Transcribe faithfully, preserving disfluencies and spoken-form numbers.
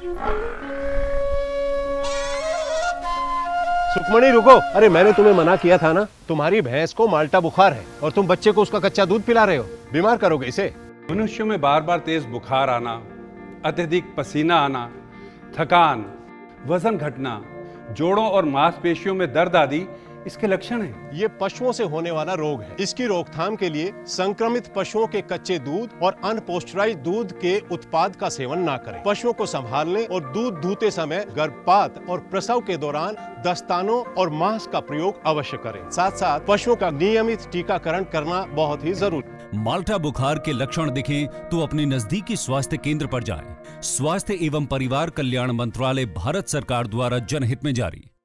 सुखमणि रुको, अरे मैंने तुम्हें मना किया था ना, तुम्हारी भैंस को माल्टा बुखार है और तुम बच्चे को उसका कच्चा दूध पिला रहे हो, बीमार करोगे इसे। मनुष्यों में बार बार तेज बुखार आना, अत्यधिक पसीना आना, थकान, वजन घटना, जोड़ों और मांसपेशियों में दर्द आदि इसके लक्षण हैं। ये पशुओं से होने वाला रोग है। इसकी रोकथाम के लिए संक्रमित पशुओं के कच्चे दूध और अनपोस्चराइज्ड दूध के उत्पाद का सेवन ना करें। पशुओं को संभालने और दूध दूहते समय गर्भपात और प्रसव के दौरान दस्तानों और मास्क का प्रयोग अवश्य करें। साथ साथ पशुओं का नियमित टीकाकरण करना बहुत ही जरूरी। माल्टा बुखार के लक्षण दिखे तो अपने नजदीकी स्वास्थ्य केंद्र पर जाएं। स्वास्थ्य एवं परिवार कल्याण मंत्रालय, भारत सरकार द्वारा जनहित में जारी।